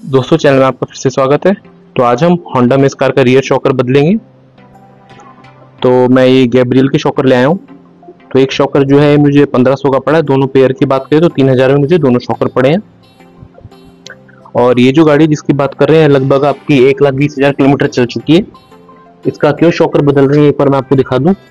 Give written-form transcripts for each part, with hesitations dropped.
दोस्तों, चैनल में आपका फिर से स्वागत है। तो आज हम होंडा में इस कार का रियर शॉकर बदलेंगे। तो मैं ये गैब्रियल के शॉकर ले आया हूँ। तो एक शॉकर जो है मुझे 1500 का पड़ा है। दोनों पेयर की बात करें तो 3000 में मुझे दोनों शॉकर पड़े हैं। और ये जो गाड़ी जिसकी बात कर रहे हैं लगभग आपकी 1,20,000 किलोमीटर चल चुकी है। इसका क्यों शॉकर बदल रहे हैं एक बार मैं आपको दिखा दूं।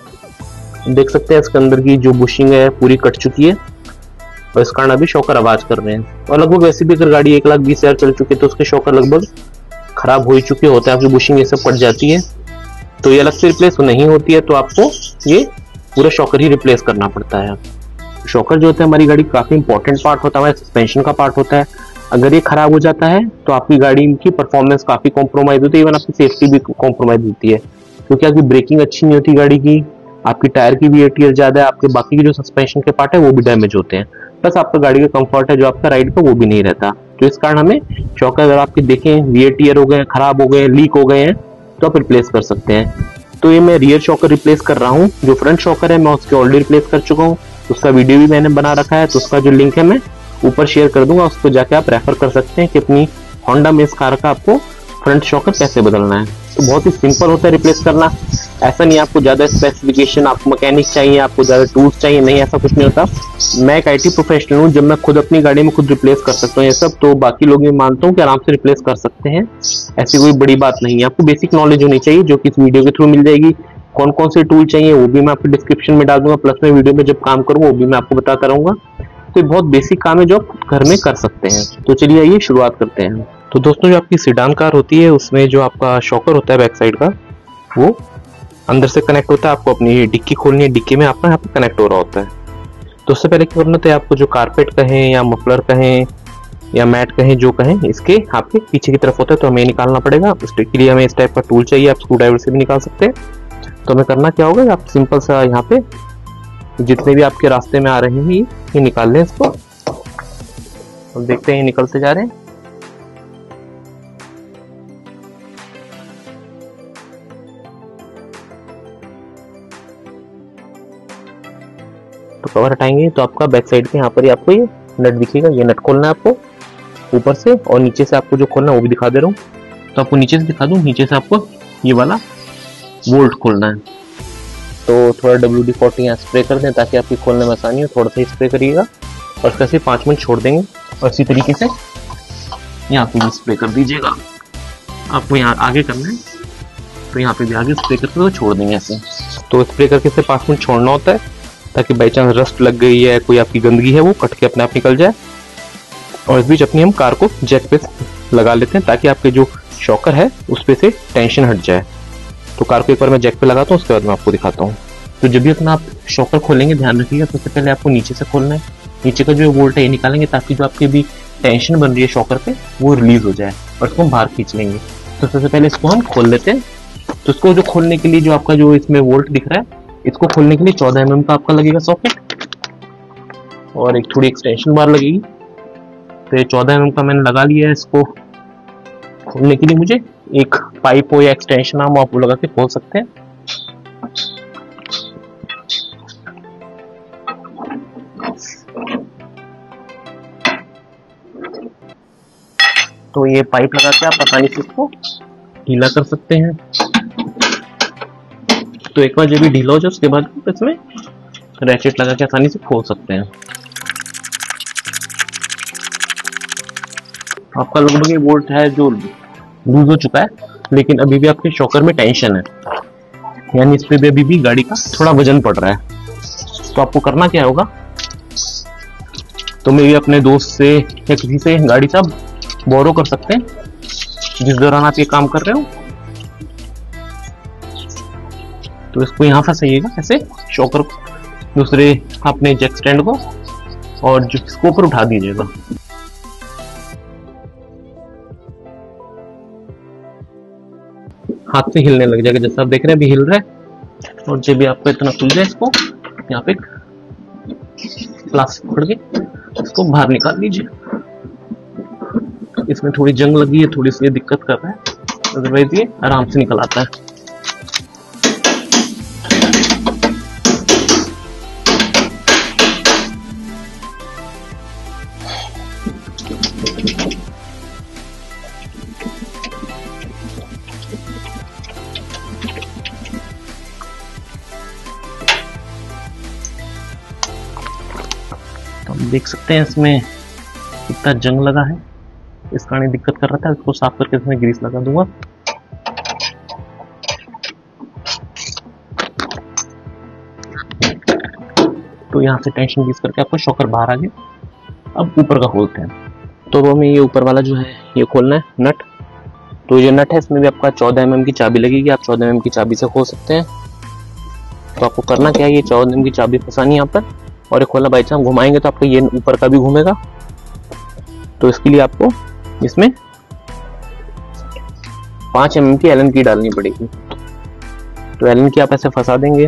देख सकते हैं इसके अंदर की जो बुशिंग है पूरी कट चुकी है और इस कारण अभी शॉकर आवाज कर रहे हैं। और लगभग वैसे भी अगर गाड़ी 1,20,000 चल चुकी है तो उसके शॉकर लगभग खराब हो ही चुके होते हैं। आपकी बुशिंग ये सब पड़ जाती है तो ये अलग से रिप्लेस नहीं होती है, तो आपको ये पूरा शॉकर ही रिप्लेस करना पड़ता है। शॉकर जो होता है हमारी गाड़ी काफी इंपॉर्टेंट पार्ट होता है, हमारे सस्पेंशन का पार्ट होता है। अगर ये खराब हो जाता है तो आपकी गाड़ी की परफॉर्मेंस काफी कॉम्प्रोमाइज होती है, इवन आपकी सेफ्टी भी कॉम्प्रोमाइज होती है, क्योंकि आपकी ब्रेकिंग अच्छी नहीं होती गाड़ी की, आपकी टायर की भी एटीएल ज्यादा है, आपके बाकी के जो सस्पेंशन के पार्ट है वो भी डैमेज होते हैं, प्लस आपका गाड़ी का कंफर्ट है जो आपका राइड का वो भी नहीं रहता। तो इस कारण हमें शॉकर अगर आपके देखें वीएटीआर हो गए, खराब हो गए, लीक हो गए हैं तो आप रिप्लेस कर सकते हैं। तो ये मैं रियर शॉकर रिप्लेस कर रहा हूँ। जो फ्रंट शॉकर है मैं उसके ऑलरेडी रिप्लेस कर चुका हूँ, उसका वीडियो भी मैंने बना रखा है, तो उसका जो लिंक है मैं ऊपर शेयर कर दूंगा, उसको जाके आप रेफर कर सकते हैं कि अपनी होंडा में इस कार का आपको फ्रंट शॉकर कैसे बदलना है। तो बहुत ही सिंपल होता है रिप्लेस करना। ऐसा नहीं आपको ज्यादा स्पेसिफिकेशन, आपको मैकेनिक चाहिए, आपको ज्यादा टूल्स चाहिए, नहीं ऐसा कुछ नहीं होता। मैं एक आईटी प्रोफेशनल हूँ, जब मैं खुद अपनी गाड़ी में खुद रिप्लेस कर सकता हूँ ये सब, तो बाकी लोग मैं मानता हूँ कि आराम से रिप्लेस कर सकते हैं। ऐसी कोई बड़ी बात नहीं है। आपको बेसिक नॉलेज होनी चाहिए जो कि इस वीडियो के थ्रू मिल जाएगी। कौन कौन से टूल चाहिए वो भी मैं आपको डिस्क्रिप्शन में डाल दूंगा, प्लस में वीडियो में जब काम करूँ वो भी मैं आपको बताता रहूंगा। तो बहुत बेसिक काम है जो आप घर में कर सकते हैं। तो चलिए आइए शुरुआत करते हैं। तो दोस्तों, जो आपकी सिडान कार होती है उसमें जो आपका शॉकर होता है बैक साइड का वो अंदर से कनेक्ट होता है। आपको अपनी डिक्की खोलनी है, डिक्की में आपका यहाँ पे कनेक्ट हो रहा होता है। तो उससे पहले क्या करना होता है, आपको जो कारपेट कहें या मफलर कहें या मैट कहें, जो कहें, इसके आपके पीछे की तरफ होता है, तो हमें निकालना पड़ेगा। उसके लिए हमें इस टाइप का टूल चाहिए, आप स्क्रू ड्राइवर से भी निकाल सकते हैं। तो हमें करना क्या होगा, आप सिंपल सा यहाँ पे जितने भी आपके रास्ते में आ रहे हैं ये निकाल लें इसको। हम देखते हैं ये निकलते जा रहे हैं। तो कवर हटाएंगे तो आपका बैक साइड के यहाँ पर ही आपको ये नट दिखेगा। ये नट खोलना है आपको ऊपर से, और नीचे से आपको जो खोलना है वो भी दिखा दे रहा हूँ। तो आपको नीचे से दिखा दूं, नीचे से आपको ये वाला बोल्ट खोलना है। तो थोड़ा WD-40 यहाँ स्प्रे कर दें ताकि आपकी खोलने में आसानी हो। थोड़ा सा स्प्रे करिएगा और इसका सिर्फ 5 मिनट छोड़ देंगे, और इसी तरीके से यहाँ पे भी स्प्रे कर दीजिएगा। आपको यहाँ आगे करना है तो यहाँ पे भी आगे स्प्रे करके तो छोड़ देंगे ऐसे। तो स्प्रे करके से 5 मिनट छोड़ना होता है ताकि बाई चांस रस्ट लग गई है, कोई आपकी गंदगी है, वो कट के अपने आप निकल जाए। और इस बीच अपनी हम कार को जैक पे लगा लेते हैं ताकि आपके जो शॉकर है उस पे से टेंशन हट जाए। तो कार को एक बार मैं जैक पे लगाता हूँ, उसके बाद मैं आपको दिखाता हूँ। तो जब भी अपना आप शॉकर खोलेंगे ध्यान रखिएगा, सबसे पहले आपको नीचे से खोलना है। नीचे का जो बोल्ट है ये निकालेंगे ताकि जो आपकी भी टेंशन बन रही है शॉकर पे वो रिलीज हो जाए, और इसको हम बाहर खींच लेंगे। तो सबसे पहले इसको हम खोल लेते हैं। तो इसको जो खोलने के लिए जो आपका जो इसमें वोल्ट दिख रहा है, इसको खोलने के लिए 14 mm का आपका लगेगा सॉकेट, और एक थोड़ी एक्सटेंशन बार लगेगी। तो ये 14 mm का मैंने लगा लिया है। इसको खोलने के लिए मुझे एक पाइप हो या एक्सटेंशन आर्म आप लगा के खोल सकते हैं। तो ये पाइप लगा के आप आसानी से इसको ढीला कर सकते हैं। तो एक बार जब भी ढीला हो जाए उसके बाद इसमें रैचेट लगा के आसानी से खोल सकते हैं। आपका लगभग ये बोल्ट है जो लूज हो चुका है, लेकिन अभी भी आपके शॉकर में टेंशन है, यानी इस पे भी अभी भी गाड़ी का थोड़ा वजन पड़ रहा है। तो आपको करना क्या होगा, तो मैं भी अपने दोस्त से या किसी से गाड़ी से बोरो कर सकते हैं जिस दौरान आप ये काम कर रहे हो। तो इसको यहाँ फंसाइएगा ऐसे शॉकर दूसरे अपने जैक स्टैंड को, और जो इसको ऊपर उठा दीजिएगा। हाथ से हिलने लग जाएगा, जैसा आप देख रहे हैं अभी हिल रहा है। और जब भी आपको इतना खुल जाए इसको यहाँ पे प्लास्टिक पकड़ के इसको बाहर निकाल दीजिए। इसमें थोड़ी जंग लगी है, थोड़ी सी दिक्कत कर रहा है, अदरवाइज ये आराम से निकल आता है। देख सकते हैं इसमें कितना जंग लगा है, इस कारण दिक्कत कर रहा था। इसको साफ करके इसमें ग्रीस लगा दूंगा। तो यहाँ से टेंशन ग्रीस करके आपको शॉकर बाहर आ गया। अब ऊपर का खोलते हैं। तो हमें ये ऊपर वाला जो है ये खोलना है नट। तो ये नट है, इसमें भी आपका 14 mm की चाबी लगेगी। आप 14 mm की चाबी से खोल सकते हैं। तो आपको करना क्या है, ये 14 mm की चाबी फंसानी यहाँ पर और ये खोलना। बाई चांस घुमाएंगे तो आपको ये ऊपर का भी घूमेगा। तो इसके लिए आपको इसमें 5 mm की एलन की डालनी पड़ेगी। तो एलन की आप ऐसे फंसा देंगे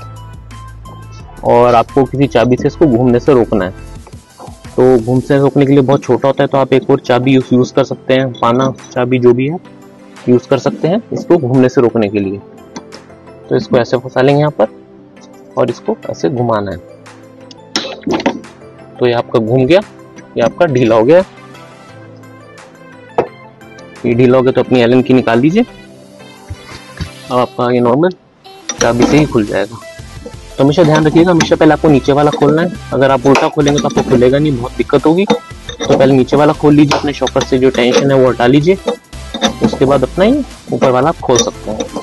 और आपको किसी चाबी से इसको घूमने से रोकना है। तो घूमने से रोकने के लिए बहुत छोटा होता है, तो आप एक और चाबी यूज कर सकते हैं, पाना चाबी जो भी है यूज कर सकते हैं इसको घूमने से रोकने के लिए। तो इसको ऐसे फंसा लेंगे यहाँ पर और इसको ऐसे घुमाना है। तो ये आपका घूम गया, ये आपका ढीला हो गया। ये ढीला हो गया तो अपनी एलन की निकाल लीजिए। अब आपका ये नॉर्मल चाबी से ही खुल जाएगा। तो हमेशा ध्यान रखिएगा, हमेशा पहले आपको नीचे वाला खोलना है। अगर आप उल्टा खोलेंगे तो आपको खुलेगा नहीं, बहुत दिक्कत होगी। तो पहले नीचे वाला खोल लीजिए, अपने शॉकर से जो टेंशन है वो हटा लीजिए। उसके बाद अपना ही ऊपर वाला आप खोल सकते हैं।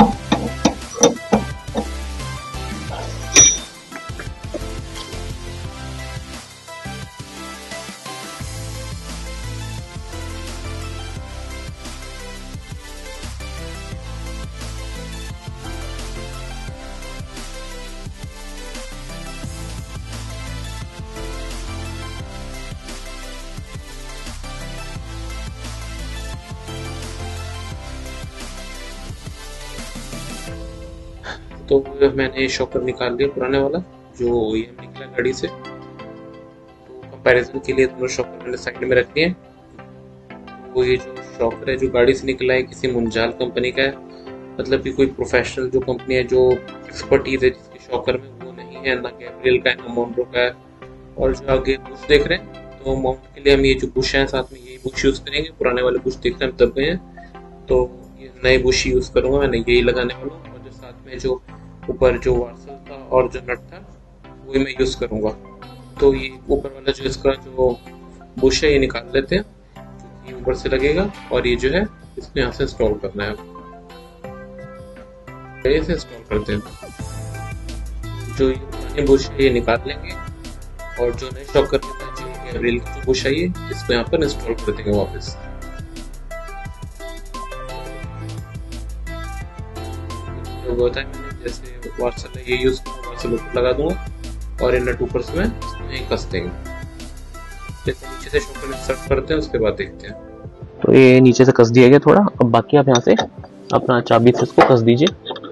तो मैंने शॉकर निकाल लिया पुराने वाला जो OEM निकला गाड़ी से। तो कंपैरिजन के लिए दोनों शॉकर मैंने साइड में रख दिए। तो ये जो शॉकर है जो गाड़ी से निकला है किसी मुंजाल कंपनी का है, मतलब कि कोई प्रोफेशनल जो कंपनी है जो एक्सपर्टीज है जिसके शॉकर में, वो नहीं है। ना गैब्रियल का है ना मोन्ड्रो का है। और जो आगे बुश देख रहे हैं, तो माउंट के लिए हम ये जो बुश है साथ में यही बुश यूज करेंगे। पुराने वाले बुश देख रहे हैं तब गए हैं, तो ये नए बुश यूज करूंगा मैं, यही लगाने वाला हूँ। और जो साथ में जो ऊपर जो वार्सल था और जो नट था वही मैं यूज करूंगा। तो ये ऊपर वाला जो इसका जो बुश है ये निकाल लेते हैं, जो ऊपर से लगेगा। और ये जो है इसको यहाँ से इंस्टॉल करना है। से इंस्टॉल करते हैं। जो ये पुराने बुश है ये निकाल लेंगे और जो नए शॉकर के साथ जो गैब्रियल की जो बुश है ये इसको यहाँ पर इंस्टॉल कर देंगे वापस। जो होता है मैंने जैसे वार्सल है ये यूज करूँगा, वार्सल ऊपर लगा दूंगा और इन नट ऊपर से मैं इसमें यहीं कस देंगे। जैसे नीचे से शॉकर इंसर्ट करते हैं उसके बाद देखते हैं। तो ये नीचे से कस दिया गया थोड़ा। अब बाकी आप यहाँ से अपना चाबी से इसको कस दीजिए।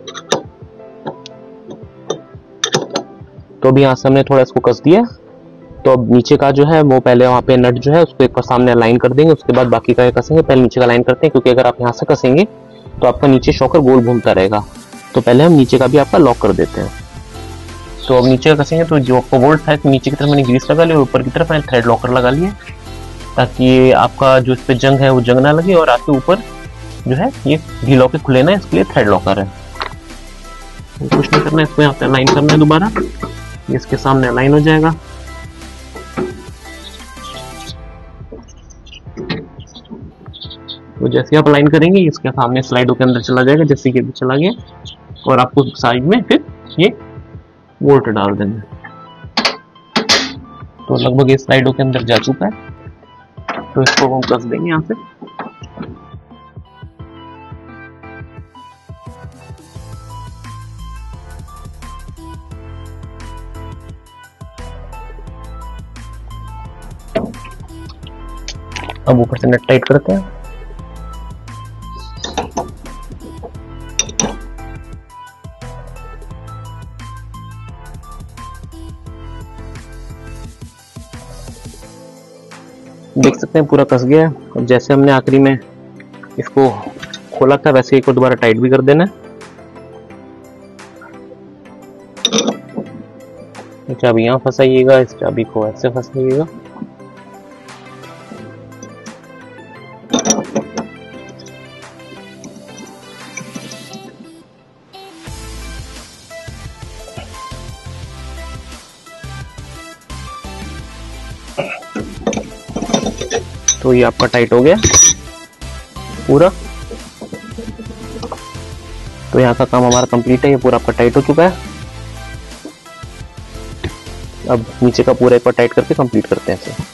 तो अभी यहाँ से हमने थोड़ा इसको कस दिया। तो अब नीचे का जो है वो पहले वहाँ पे नट जो है उसको एक बार सामने अलाइन कर देंगे, उसके बाद बाकी का कसेंगे। पहले नीचे का अलाइन करते हैं, क्योंकि अगर आप यहाँ से कसेंगे तो आपका नीचे शॉकर गोल घूमता रहेगा। तो पहले हम नीचे का भी आपका लॉक कर देते हैं। तो अब नीचे का कसेंगे तो जो आपका बोल्ट था नीचे की तरफ मैंने ग्रीस लगा लिया और ऊपर की तरफ मैंने थ्रेड लॉकर लगा लिया, ताकि आपका जो इस पे जंग है वो जंग ना लगे। और आपके ऊपर जो है ये ढीला होकर खुले ना, इसके लिए थ्रेड लॉकर है। कुछ नहीं करना है, इसको यहाँ पे अलाइन करना है दोबारा। ये इसके सामने अलाइन हो जाएगा। तो जैसे आप अलाइन करेंगे इसके सामने स्लाइडों के अंदर चला जाएगा, जैसे कि अभी चला गया। और आपको साइड में फिर ये बोल्ट डाल देंगे। तो लगभग ये स्लाइडों के अंदर जा चुका है। तो इसको हम कस देंगे यहाँ से। अब ऊपर से नट टाइट करते हैं। देख सकते हैं पूरा कस गया है। अब जैसे हमने आखिरी में इसको खोला था वैसे एक और दोबारा टाइट भी कर देना है। चाबी यहाँ फंसाइएगा, इस चाबी को ऐसे फंसाइएगा। तो ये आपका टाइट हो गया पूरा। तो यहाँ का काम हमारा कंप्लीट है, ये पूरा आपका टाइट हो चुका है। अब नीचे का पूरा एक बार टाइट करके कंप्लीट करते हैं इसे।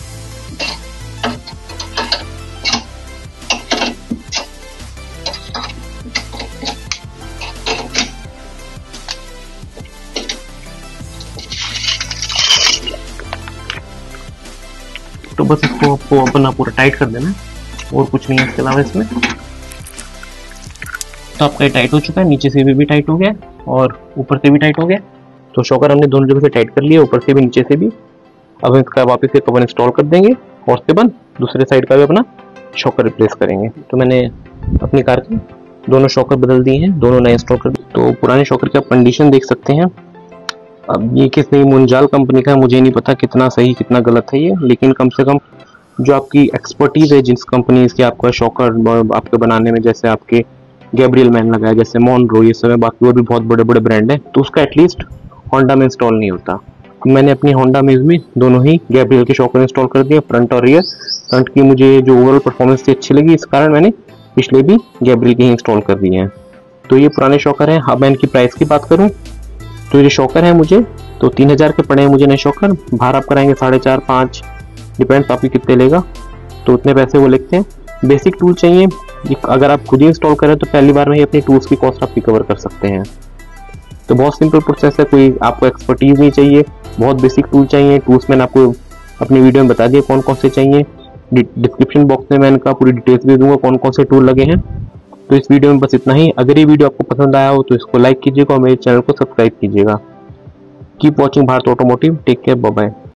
तो बस इसको आपको अपना पूरा टाइट कर देना है और कुछ नहीं है इसके अलावा इसमें। तो आपका ये टाइट हो चुका है, नीचे से भी टाइट हो गया और ऊपर से भी टाइट हो गया। तो शॉकर हमने दोनों जगह से टाइट कर लिया, ऊपर से भी नीचे से भी। अब हम इसका वापस से कवर इंस्टॉल कर देंगे और उसके बाद दूसरे साइड का भी अपना शॉकर रिप्लेस करेंगे। तो मैंने अपनी कार के दोनों शॉकर बदल दिए हैं, दोनों नए इंस्टॉल कर दिए। तो पुराने शॉकर की आप कंडीशन देख सकते हैं। अब ये किस नई मुंजाल कंपनी का है, मुझे नहीं पता कितना सही कितना गलत है ये, लेकिन कम से कम जो आपकी एक्सपर्टीज है जिस कंपनी की आपका शॉकर आपके बनाने में, जैसे आपके गैब्रियल मैन लगाया, जैसे मोनरो, ये सब है, बाकी और भी बहुत बड़े बड़े ब्रांड है, तो उसका एटलीस्ट होंडा में इंस्टॉल नहीं होता। मैंने अपनी होंडा में इसमें दोनों ही गैब्रियल के शॉकर इंस्टॉल कर दिए, फ्रंट और रियर। फ्रंट की मुझे जो ओवरऑल परफॉर्मेंस थी अच्छी लगी, इस कारण मैंने पिछले भी गैब्रियल के ही इंस्टॉल कर दिए हैं। तो ये पुराने शॉकर हैं। अब मैं इनकी प्राइस की बात करूँ तो ये शॉकर है मुझे तो 3000 के पड़े हैं मुझे नए शॉकर। बाहर आप कराएंगे 4.5-5, डिपेंड्स आपकी कितने लेगा, तो उतने पैसे वो लिखते हैं। बेसिक टूल चाहिए, अगर आप खुद ही इंस्टॉल करें तो पहली बार में ही अपनी टूल्स की कॉस्ट आप रिकवर कर सकते हैं। तो बहुत सिंपल प्रोसेस है, कोई आपको एक्सपर्टीज नहीं चाहिए, बहुत बेसिक टूल चाहिए। टूल्स मैंने आपको अपनी वीडियो में बता दिए कौन कौन से चाहिए। डिस्क्रिप्शन बॉक्स में मैं इनका पूरी डिटेल्स दे दूंगा कौन कौन से टूल लगे हैं। तो इस वीडियो में बस इतना ही। अगर ये वीडियो आपको पसंद आया हो तो इसको लाइक कीजिएगा और मेरे चैनल को सब्सक्राइब कीजिएगा। Keep watching Bharat automotive. Take care, bye bye.